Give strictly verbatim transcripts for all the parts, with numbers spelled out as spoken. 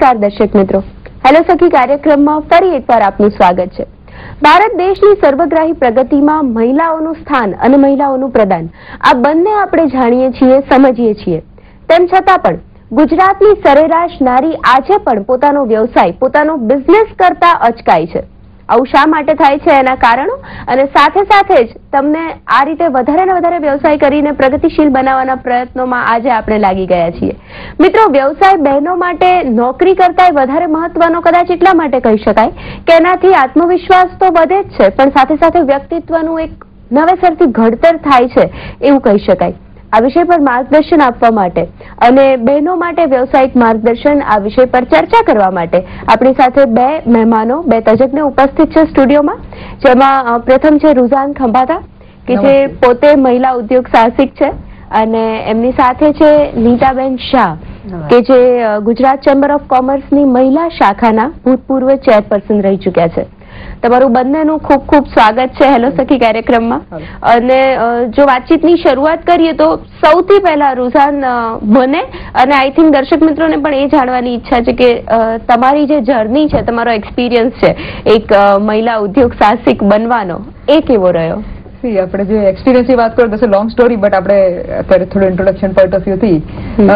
નમસ્કાર દર્શક મિત્રો, હેલો સખી કાર્યક્રમમાં ફરી એકવાર આપનું સ્વાગત છે. ભારત દેશની સર્વગ્રાહી પ્રગતિમાં મહિલાઓનું સ્થાન અને મહિલાઓનું પ્રદાન આ બંને આપણે જાણીએ છીએ, સમજીએ છીએ. તેમ છતાં પણ ગુજરાતની સરેરાશ નારી આજે પણ પોતાનો વ્યવસાય, પોતાનો બિઝનેસ કરતા અચકાય છે. આવું શા માટે થાય છે એના કારણો અને સાથે સાથે જ તમને આ રીતે વધારે ને વધારે વ્યવસાય કરીને પ્રગતિશીલ બનાવવાના પ્રયત્નોમાં આજે આપણે લાગી ગયા છીએ. મિત્રો, વ્યવસાય બહેનો માટે નોકરી કરતા વધારે મહત્વનો કદાચ એટલા માટે કહી શકાય કે એનાથી આત્મવિશ્વાસ તો વધે જ છે, પણ સાથે સાથે વ્યક્તિત્વનું એક નવેસરથી ઘડતર થાય છે એવું કહી શકાય. આ વિષય પર માર્ગદર્શન આપવા માટે અને બહેનો માટે વ્યવસાયિક માર્ગદર્શન આ વિષય પર ચર્ચા કરવા માટે આપણી સાથે બે મહેમાનો, બે તજજ્ઞ ઉપસ્થિત છે સ્ટુડિયોમાં. જેમાં પ્રથમ છે રુઝાન ખંભાતા, કે જે પોતે મહિલા ઉદ્યોગ સાહસિક છે, અને એમની સાથે છે નીતાબેન શાહ, કે જે ગુજરાત ચેમ્બર ઓફ કોમર્સની મહિલા શાખાના ભૂતપૂર્વ ચેરપર્સન રહી ચૂક્યા છે. તમારું બંનેનું ખૂબ ખૂબ સ્વાગત છે હેલો સખી કાર્યક્રમમાં. અને જો વાતચીતની શરૂઆત કરીએ તો સૌથી પહેલા રુઝાન, મને અને આઈ થિંક દર્શક મિત્રોને પણ એ જાણવાની ઈચ્છા છે કે તમારી જે જર્ની છે, તમારો એક્સપિરિયન્સ છે એક મહિલા ઉદ્યોગ સાહસિક બનવાનો, એ કેવો રહ્યો? આપણે જે એક્સપિરિયન્સ ની વાત કરીએ તો લોંગ સ્ટોરી, બટ આપણે અત્યારે થોડું ઇન્ટ્રોડક્શન પોઈન્ટ ઓફ વ્યૂ થી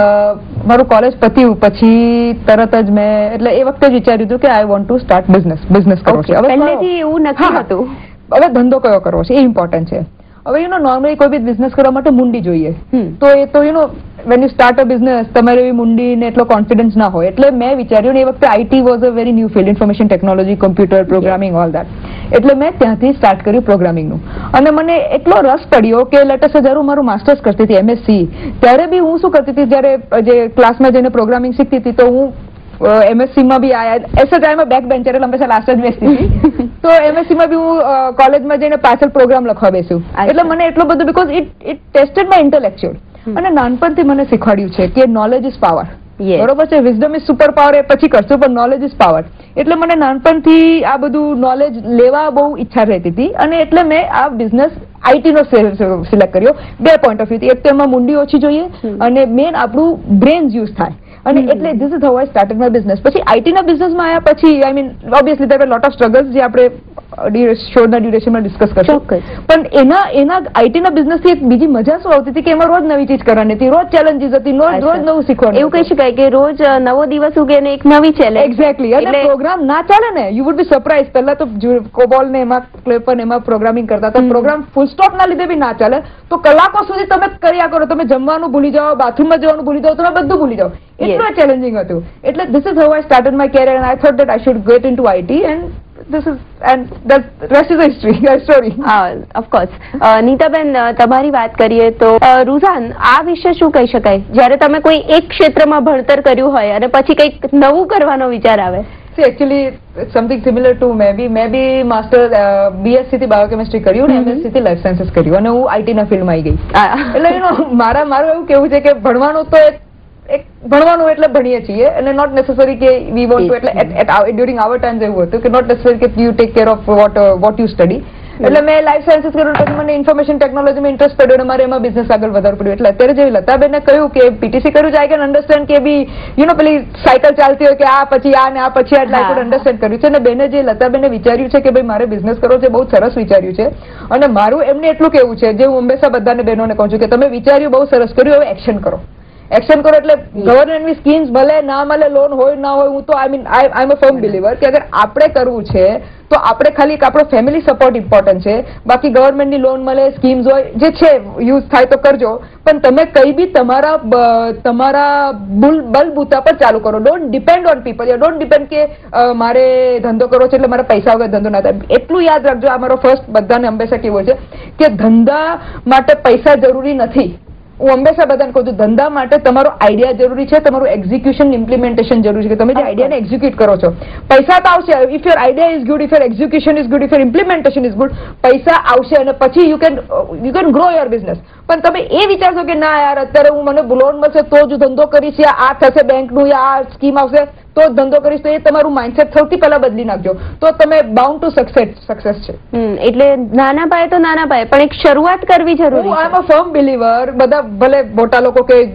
મારું કોલેજ પત્યું પછી તરત જ મેં એટલે એ વખતે જ વિચાર્યું હતું કે I want to start business business કરવો છે. હવે પહેલેથી એવું નક્કી હતું, હવે ધંધો કયો કરવો છે એ ઇમ્પોર્ટન્ટ છે. હવે યુ નો નોર્મલી કોઈ બી બિઝનેસ કરવા માટે મુંડી જોઈએ, તો એ તો you know when you start a business તમારે એવી મુંડી ને એટલો કોન્ફિડન્સ ના હોય. એટલે મેં વિચાર્યું, ને એ વખતે IT was a very new field, information technology, computer programming, all that. એટલે મેં ત્યાંથી સ્ટાર્ટ કર્યું પ્રોગ્રામિંગનું, અને મને એટલો રસ પડ્યો કે લેટેસ્ટ જ્યારે હું મારું માસ્ટર્સ કરતી હતી એમએસસી, ત્યારે બી હું શું કરતી હતી, જ્યારે જે ક્લાસમાં જઈને પ્રોગ્રામિંગ શીખતી હતી તો હું એમએસસી માં બી આયા as a time back bencher, એટલે હંમેશા લાસ્ટ જ બેસતી હતી. તો એમએસસી માં બી હું કોલેજમાં જઈને પાછળ પ્રોગ્રામ લખવા બેસ્યું. એટલે મને એટલું બધું, because it it tested my intellectual. અને નાનપણથી મને શીખવાડ્યું છે કે નોલેજ ઇઝ પાવર. બરોબર છે, વિઝડમ ઇઝ સુપર પાવર એ પછી કરશું, પણ નોલેજ ઇઝ પાવર. એટલે મને નાનપણથી આ બધું નોલેજ લેવા બહુ ઈચ્છા રહેતી હતી, અને એટલે મેં આ બિઝનેસ આઈટી નો સિલેક્ટ કર્યો બે પોઈન્ટ ઓફ વ્યૂ. એક તો એમાં મુંડી ઓછી જોઈએ, અને મેન આપણું બ્રેન્સ યુઝ થાય. અને એટલે this is how I started my business. પછી આઈટી ના બિઝનેસમાં આવ્યા પછી, I mean obviously there were lot of struggles, જે આપણે શોના ડ્યુરેશનમાં ડિસ્કસ કરશું. પણ એના એના આઈટી ના બિઝનેસ થી એક બીજી મજા શું આવતી હતી કે એમાં રોજ નવી ચીજ કરવાની હતી, રોજ ચેલેન્જીસ હતી, રોજ રોજ નવું શીખવાનું. એવું કહી શકાય કે રોજ નવો દિવસ ઉગે ને એક નવી ચેલેન્જ. એક્ઝેક્ટલી. અને પ્રોગ્રામ ના ચાલે ને, યુ વુડ બી સરપ્રાઇઝ. પહેલા તો કોબોલ ને એમાં ક્લેપર ને એમાં પ્રોગ્રામિંગ કરતા હતા. પ્રોગ્રામ ફૂલ સ્ટોપ ના લીધે બી ના ચાલે, તો કલાકો સુધી તમે કર્યા કરો, તમે જમવાનું ભૂલી જાઓ, બાથરૂમમાં જવાનું ભૂલી જાઓ, તમે બધું ભૂલી જાઓ. એટલું ચેલેન્જિંગ હતું. એટલે this is how I started my career, and I thought that I should get into IT, and this is and the rest is a history, a story. હા, of course. નીતાબેન, તમારી વાત કરીએ તો રુઝાન, આ વિશે શું કહી શકાય જ્યારે તમે કોઈ એક ક્ષેત્રમાં ભણતર કર્યું હોય અને પછી કંઈક નવું કરવાનો વિચાર આવે? See, actually it's something similar to maybe maybe master BSc થી બાયોકેમિસ્ટ્રી કર્યું ને એમએસસી થી લાઈફ સાયન્સીસ કર્યું, અને હું આઈટી ના ફિલ્ડમાં આવી ગઈ. એટલે યુ નો મારા મારું એવું કેવું છે કે ભણવાનું તો એક ભણવાનું એટલે ભણીએ છીએ, અને નોટ નેસેસરી કે વી વોન્ટ ટુ, એટલે ડ્યુરિંગ આવર ટાઈમ્સ એવું હતું કે નોટ નેસેસરી કે you take care of what what you study. એટલે મેં લાઈફ સાયન્સીસ કર્યું, પછી મને ઇન્ફોર્મેશન ટેકનોલોજીમાં ઇન્ટરેસ્ટ પડ્યો, અને મારે એમાં બિઝનેસ આગળ વધારવું પડ્યું. એટલે અત્યારે જે લતાબેને કહ્યું કે પીટીસી કર્યું છે, આઈ કેન અન્ડરસ્ટેન્ડ કે બી યુ નો પેલી સાયકલ ચાલતી હોય કે આ પછી આ ને આ પછી આ, એટલે આઈ કુડ અન્ડરસ્ટેન્ડ કર્યું છે. અને બેને જે લતાબેને વિચાર્યું છે કે ભાઈ મારે બિઝનેસ કરવો છે, બહુ સરસ વિચાર્યું છે. અને મારું એમને એટલું કેવું છે, જે હું હંમેશા બધાને બહેનોને કહું છું, કે તમે વિચાર્યું બહુ સરસ કર્યું, હવે એક્શન કરો. એક્શન કરો. એટલે ગવર્મેન્ટની સ્કીમ્સ ભલે ના મળે, લોન હોય ના હોય, હું તો I mean I I am a firm believer કે અગર આપણે કરવું છે તો આપણે ખાલી એક આપણો ફેમિલી સપોર્ટ ઇમ્પોર્ટન્ટ છે. બાકી ગવર્મેન્ટની લોન મળે, સ્કીમ્સ હોય, જે છે યુઝ થાય તો કરજો, પણ તમે કઈ બી તમારા તમારા બલબૂતા પર ચાલુ કરો. Don't depend on people, don't depend કે મારે ધંધો કરવો છે એટલે મારે પૈસા વગર ધંધો ના થાય. એટલું યાદ રાખજો, આ મારો ફર્સ્ટ બધાને હંમેશા કેવું છે કે ધંધા માટે પૈસા જરૂરી નથી. હું હંમેશા બધાને કહું છું, ધંધા માટે તમારો આઈડિયા જરૂરી છે, તમારું એક્ઝિક્યુશન ઇમ્પ્લિમેન્ટેશન જરૂરી છે, કે તમે જે આઈડિયાને એક્ઝિક્યુટ કરો છો. પૈસા તો આવશે, if your idea is good, if your execution is good, if your implementation is good, પૈસા આવશે, અને પછી you can you can grow your business. પણ તમે એ વિચારશો કે ના યાર અત્યારે હું મને લોન મળશે તો જ ધંધો કરીશ, યા આ થશે બેંકનું, યા આ સ્કીમ આવશે તો જ ધંધો કરીશ, તો એ તમારું માઇન્ડસેટ સૌથી પહેલા બદલી નાખજો, તો તમે બાઉન્ડ ટુ સક્સેસ સક્સેસ છે. એટલે નાના પાયે તો નાના પાયે પણ એક શરૂઆત કરવી જરૂરી છે. I am a firm believer. બધા ભલે મોટા લોકો કે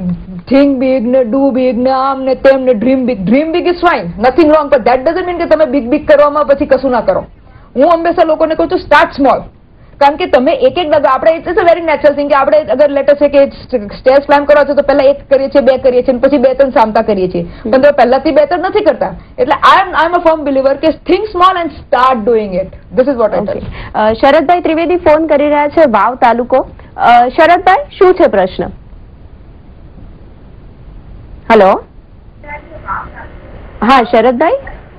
થિંક બિગ ને ડુ બિગ ને આમ ને તેમ ને dream big dream big is fine, nothing wrong, but that doesn't mean કે તમે બિગ બિગ કરવામાં પછી કશું ના કરો. હું હંમેશા લોકોને કહું છું સ્ટાર્ટ સ્મોલ. કારણ કે તમે એક એક ડગા આપણે it's a very natural thing કે આપણે અગર લેટર છે કે સ્ટેજ પ્લાન કરવા છે તો પહેલા એક કરીએ છીએ, બે કરીએ છીએ, પછી બે ત્રણ સામતા કરીએ છીએ, પણ તમે પહેલાથી બે ત્રણ નથી કરતા. એટલે I am I am a firm believer કે think small and start doing it. This is what I tell. Sharadbhai Trivedi phone કરી રહ્યા છે, વાવ તાલુકો. શરદભાઈ, શું છે પ્રશ્ન? હેલો, હા શરદભાઈ.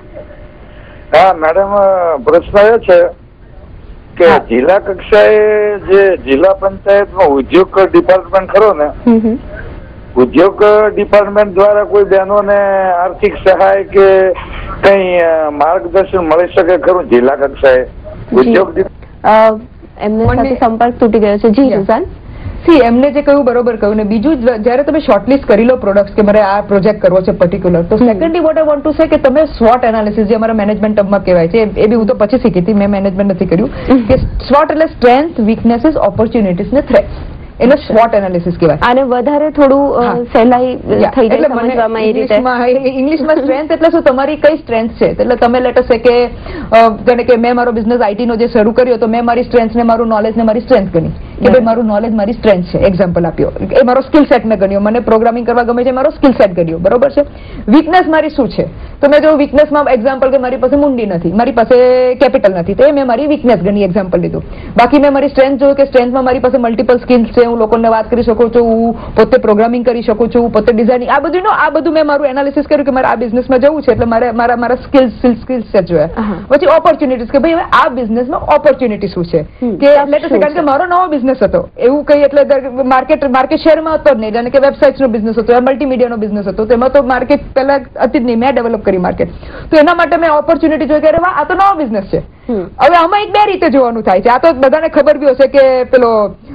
હા મેડમ, પ્રશ્ન એ છે કે જિલ્લા કક્ષાએ જે જિલ્લા પંચાયતમાં ઉદ્યોગ ડિપાર્ટમેન્ટ ખરો ને, ઉદ્યોગ ડિપાર્ટમેન્ટ દ્વારા કોઈ બહેનોને આર્થિક સહાય કે કઈ માર્ગદર્શન મળી શકે ખરું જિલ્લા કક્ષાએ? ઉદ્યોગ એમને સાથે સંપર્ક તૂટી ગયો છે. જી રુઝાન. સી એમને જે કહ્યું બરોબર કહ્યું ને બીજું જયારે તમે શોર્ટલિસ્ટ કરી લો પ્રોડક્ટ્સ કે મારે આ પ્રોજેક્ટ કરવો છે પર્ટિક્યુલર, તો secondly what I want to say કે તમે સ્વોટ એનાલિસિસ જે અમારા મેનેજમેન્ટ ટર્મમાં કહેવાય છે, એ બી હું તો પછી શીખી હતી, મેં મેનેજમેન્ટ નથી કર્યું, કે સ્વોટ એટલે સ્ટ્રેન્થ, વીકનેસીસ, ઓપોર્ચ્યુનિટીઝ ને થ્રેટ્સ, એને સ્વોટ એનાલિસિસ કહેવાય. આને વધારે થોડું સહેલાઈ થઈ જાય સમજવામાં. એ રીતે ઇંગ્લિશમાં સ્ટ્રેન્થ એટલે શું, તમારી કઈ સ્ટ્રેન્થ છે. એટલે તમે લેટર છે કે જાણે કે મેં મારો બિઝનેસ આઈટી નો જે શરૂ કર્યો તો મેં મારી સ્ટ્રેન્થ ને મારું નોલેજ ને મારી સ્ટ્રેન્થ ગણી કે ભાઈ મારું નોલેજ મારી સ્ટ્રેન્થ છે, એક્ઝામ્પલ આપ્યો, એ મારો સ્કિલ સેટ ને ગણ્યો, મને પ્રોગ્રામિંગ કરવા ગમે છે, મારો સ્કિલ સેટ ગણ્યો, બરોબર છે. વીકનેસ મારી શું છે, તો મેં જો વીકનેસમાં એક્ઝામ્પલ કે મારી પાસે મુંડી નથી, મારી પાસે કેપિટલ નથી, તો એ મેં મારી વીકનેસ ગણી, એક્ઝામ્પલ લીધું. બાકી મેં મારી સ્ટ્રેન્થ જોયું કે સ્ટ્રેન્થમાં મારી પાસે મલ્ટિપલ સ્કિલ્સ છે, હું લોકોને વાત કરી શકું છું, હું પોતે પ્રોગ્રામિંગ કરી શકું છું, પોતે ડિઝાઇનિંગ, આ બધું આ બધું મેં મારું એનાલિસિસ કર્યું કે મારે આ બિઝનેસમાં જવું છે, એટલે મારે મારા મારા સ્કિલ્સ સ્કિલ્સ સેટ જોયા. પછી ઓપોર્ચ્યુનિટીઝ કે ભાઈ હવે આ બિઝનેસમાં ઓપોર્ચ્યુનિટી શું છે, કે લેટ અસ કારણ કે મારો નવો બિઝનેસ હતો, એવું કઈ એટલે માર્કેટ માર્કેટ શેરમાં હતો જ નહીં, જાણે કે વેબસાઇટ્સ નો બિઝનેસ હતો, મલ્ટીમીડિયા નો બિઝનેસ હતો, તેમાં તો માર્કેટ પહેલા હતી જ નહીં, મેં ડેવલપ કરી માર્કેટ. તો એના માટે મેં ઓપોર્ચ્યુનિટી જોઈ કે અરે વાહ આ તો નવો બિઝનેસ છે. હવે આમાં એક બે રીતે જોવાનું થાય છે. આ તો બધાને ખબર બી હશે કે પેલો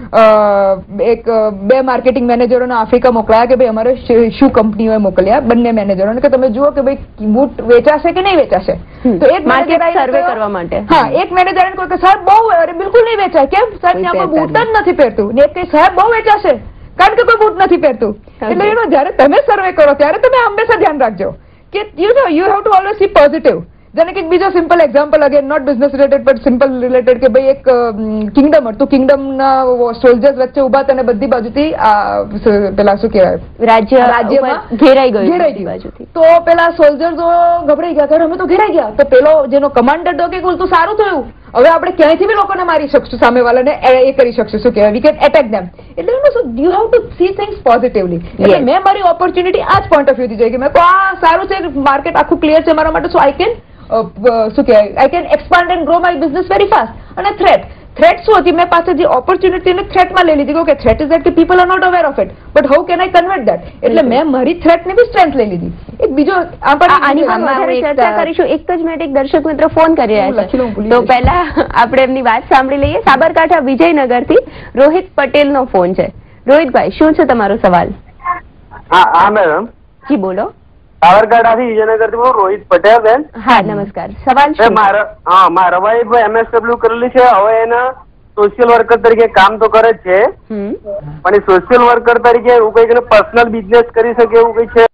એક બે માર્કેટિંગ મેનેજરોને આફ્રિકા મોકલાયા કે ભાઈ અમારે શું કંપનીઓએ મોકલ્યા, બંને મેનેજરોને, કે તમે જુઓ કે ભાઈ બૂટ વેચાશે કે નહીં વેચાશે. તો એક માર્કેટ સર્વે કરવા માટે હા એક મેનેજર કહે કે સાહેબ બહુ બિલકુલ નહીં વેચાય, કેમ સાહેબ ત્યાં કોઈ બૂટ જ નથી પહેરતું, ને એક સાહેબ બહુ વેચાશે કારણ કે કોઈ બૂટ નથી પહેરતું. એટલે યુ નો જયારે તમે સર્વે કરો ત્યારે તમે હંમેશા ધ્યાન રાખજો કે you know you have to always see positive. જાણે કે બીજો simple example, again not business related but simple related, કે ભાઈ એક કિંગડમ હતું, કિંગડમ ના સોલ્જર્સ વચ્ચે ઉભા હતા અને બધી બાજુથી પેલા શું કહેવાય રાજ્ય રાજ્યમાં ઘેરાઈ ગયું ઘેરાઈ બાજુથી. તો પેલા સોલ્જર્સો ગભરાઈ ગયા કે અમે તો ઘેરાઈ ગયા. તો પેલો જેનો કમાન્ડર હતો કે તો સારું થયું, હવે આપણે ક્યાંયથી બી લોકોને મારી શકશું, સામેવાળાને એ કરી શકશું, શું કહેવાય વી કેન એટેક ધેમ. એટલે you have to see things positively. એટલે મેં મારી ઓપોર્ચ્યુનિટી આ જ પોઈન્ટ ઓફ વ્યૂથી જોઈ કે મેં આ સારું છે, માર્કેટ આખું ક્લિયર છે મારા માટે, સો આઈ કેન શું કહેવાય I can expand and grow my business very fast. અને થ્રેટ થ્રેટ શું હતી, મેં પાસે જે ઓપોર્ચ્યુનિટી ને થ્રેટમાં લઈ લીધી કે થ્રેટ ઇઝ ધેટ કે people are not aware of it, but how can I convert that. એટલે મેં મારી થ્રેટ ને બી સ્ટ્રેન્થ લઈ લીધી. એક બીજો આની પર વધારે ચર્ચા કરીશું. એક જ મિનિટ, એક દર્શક મિત્રો ફોન કરી રહ્યા છે, તો પહેલા આપણે એમની વાત સાંભળી લઈએ. સાબરકાંઠા વિજયનગર થી રોહિત પટેલ નો ફોન છે. રોહિતભાઈ, શું છે તમારો સવાલ? હા મેડમ. જી બોલો. સાબરકાંઠા થી વિજયનગર થી હું રોહિત પટેલ બેન. હા નમસ્કાર. સવાલ શું? મારા હા મારા વાઈફ એમએસડબલ્યુ કરેલી છે, હવે એના સોશિયલ વર્કર તરીકે કામ તો કરે જ છે, પણ એ સોશિયલ વર્કર તરીકે એવું કઈ પર્સનલ બિઝનેસ કરી શકે એવું કઈ છે?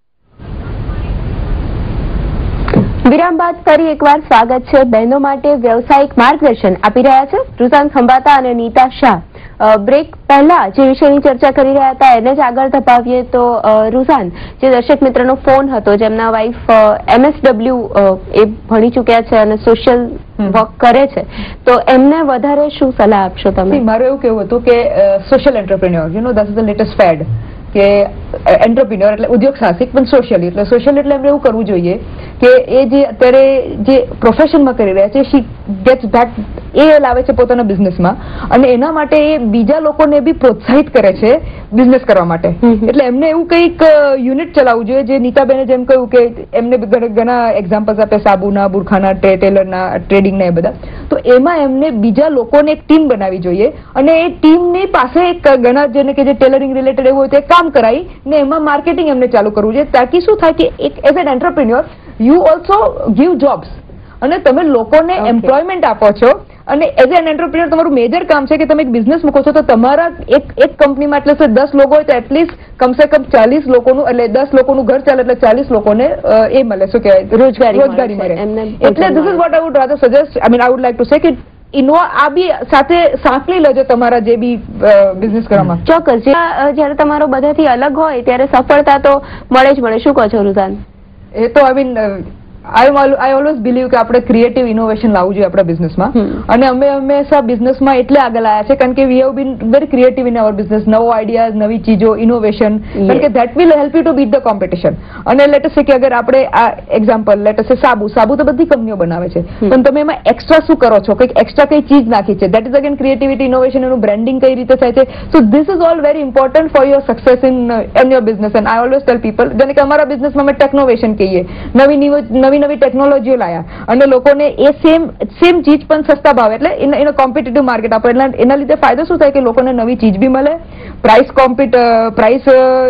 વિરામ બાદ ફરી એકવાર સ્વાગત છે. બહેનો માટે વ્યવસાયિક માર્ગદર્શન આપી રહ્યા છે રુઝાન ખંબાતા અને નીતા શાહ. બ્રેક પહેલા જે વિષયની ચર્ચા કરી રહ્યા હતા એને જ આગળ ધપાવીએ તો રુઝાન, જે દર્શક મિત્રનો ફોન હતો, જેમના વાઇફ એમએસડબલ્યુ એ ભણી ચુક્યા છે અને સોશિયલ વર્ક કરે છે, તો એમને વધારે શું સલાહ આપશો તમે? મારું એવું કેવું હતું કે social entrepreneur, you know that is the latest fad, કે એન્ટરપ્રિન્યોર એટલે ઉદ્યોગ સાહસિક, પણ સોશિયલી. એટલે સોશિયલ એટલે એમને એવું કરવું જોઈએ કે એ જે અત્યારે જે પ્રોફેશનમાં કરી રહ્યા છે શી ગેટ્સ બેક, એ લાવે છે પોતાના બિઝનેસમાં, અને એના માટે એ બીજા લોકોને બી પ્રોત્સાહિત કરે છે બિઝનેસ કરવા માટે. એટલે એમને એવું કંઈક યુનિટ ચલાવવું જોઈએ, જે નીતાબેને જેમ કહ્યું કે એમને ઘણા એક્ઝામ્પલ્સ આપે, સાબુના, બુરખાના, ટેલરના, ટ્રેડિંગના, એ બધા. તો એમાં એમને બીજા લોકોને એક ટીમ બનાવવી જોઈએ, અને એ ટીમની પાસે એક ઘણા જેને કે જે ટેલરિંગ રિલેટેડ એવું હોય તે કામ કરાવી ને એમાં માર્કેટિંગ એમને ચાલુ કરવું જોઈએ, તાકી શું થાય કે એક as an entrepreneur you also give jobs, અને તમે લોકોને એમ્પ્લોયમેન્ટ આપો છો. અને એઝ એન એન્ટરપ્રિન્યોર તમારું મેજર કામ છે કે તમે એક બિઝનેસ મૂકો છો તો તમારા એક એક કંપનીમાં એટલે દસ લોકો હોય તો એટલીસ્ટ કમસે કમ ચાલીસ લોકોનું એટલે દસ લોકોનું ઘર ચાલે એટલે ચાલીસ લોકોને એ મળે, શું કહેવાય, રોજગારી રોજગારી મળે. એટલે this is what I would rather suggest. I mean I would like to say કે ઇનો આ બી સાથે સાંકળી લેજો તમારા જે બી બિઝનેસ કરવામાં. ચોક્કસ. જયારે તમારો બધાથી અલગ હોય ત્યારે સફળતા તો મળે જ મળે. શું કહો છો રુઝાન? એ તો I mean I I always believe કે આપણે ક્રિએટિવ ઇનોવેશન લાવવું જોઈએ આપણા બિઝનેસમાં. અને અમે હંમેશા બિઝનેસમાં એટલે આગળ આવ્યા છે કારણ કે we have been very creative in our business. નવો આઈડિયાઝ, નવી ચીજો, ઇનોવેશન, કારણ કે that will help you to beat the competition. અને લેટ અસ સે કે અગર આપણે આ એક્ઝામ્પલ લેટ અસ સે સાબુ સાબુ તો બધી કંપનીઓ બનાવે છે, પણ તમે એમાં એક્સ્ટ્રા શું કરો છો, કંઈક એક્સ્ટ્રા કઈ ચીજ નાખી છે, that is again creativity, innovation. એનું બ્રેન્ડિંગ કઈ રીતે થાય છે. So this is all very important for your success in in your business. And I always tell people, જેને કે અમારા બિઝનેસમાં અમે ટેકનોવેશન કહીએ, નવી નવી નવી ટેકનોલોજી લાયા અને લોકોને એ સેમ સેમ ચીજ પણ સસ્તા ભાવે, એટલે એનો કોમ્પિટિટિવ માર્કેટ આપે. એટલે એના લીધે ફાયદો શું થાય કે લોકોને નવી ચીજ બી મળે, પ્રાઇસ કોમ્પિટ પ્રાઇસ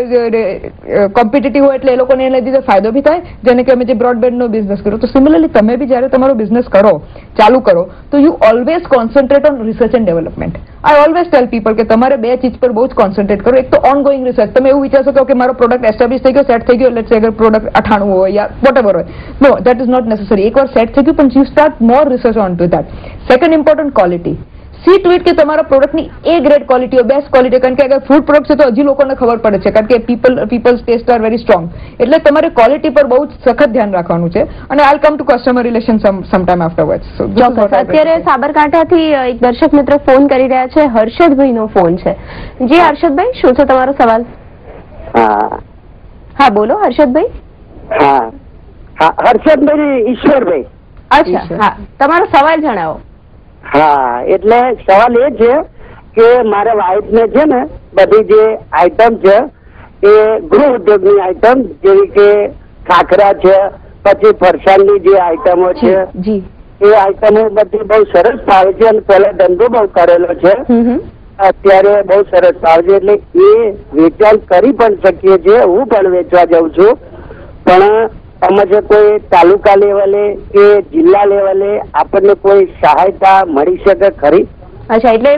કોમ્પિટિટિવ હોય એટલે એ લોકોને એના લીધે ફાયદો બી થાય. જેને કે અમે જે બ્રોડબેન્ડ નો બિઝનેસ કર્યો, તો સિમિલરલી તમે બી જયારે તમારો બિઝનેસ કરો, ચાલુ કરો, તો you always concentrate on research and development. I always tell people કે તમારે બે ચીજ પર બહુ જ કોન્સન્ટ્રેટ કરો. એક તો ઓન ગોઈંગ રિસર્ચ. તમે એવું વિચારશો કે મારો પ્રોડક્ટ એસ્ટાબ્લિશ થઈ ગયો, સેટ થઈ ગયો, લેટ્સ સે અગર પ્રોડક્ટ અઠાણું હોય યા વોટ એવર હોય, no, that is not necessary. એકવાર સેટ થઈ ગયું પણ you start more research on to that. Second important, quality. See to it કે તમારા પ્રોડક્ટની એ ગ્રેડ ક્વોલિટી હોય, બેસ્ટ ક્વોલિટી. કારણ કે અગર ફૂડ પ્રોડક્ટ છે તો હજી લોકોને ખબર પડે છે કારણ કે people peoples taste are very strong. એટલે તમારે ક્વોલિટી પર બહુ જ સખત ધ્યાન રાખવાનું છે. અને I come to customer relation some time afterwards. અત્યારે સાબરકાંઠાથી એક દર્શક મિત્ર ફોન કરી રહ્યા છે. હર્ષદભાઈ નો ફોન છે. જી હર્ષદભાઈ, શું છે તમારો સવાલ? હા હા બોલો હર્ષદભાઈ. હા હા હર્ષદભાઈ ઈશ્વરભાઈ. અચ્છા, હા, તમારો સવાલ જણાવો. હા, એટલે સવાલ એ છે કે મારા વાઇફ ને છે ને બધી જે આઈટમ છે એ ગૃહ ઉદ્યોગની આઈટમ જેવી કે ખાખરા છે, પછી ફરસાણની જે આઈટમો છે એ આઈટમો બધી બહુ સરસ ભાવે છે. અને પહેલા ધંધો બહુ કરેલો છે, અત્યારે બહુ સરસ ભાવે છે. એટલે એ વેચાણ કરી પણ શકીએ છીએ. હું પણ વેચવા જાઉં છું. પણ અમારે કોઈ તાલુકા લેવલે કે જિલ્લા લેવલે આપણને કોઈ સહાયતા મળી શકે ખરી? અચ્છા, એટલે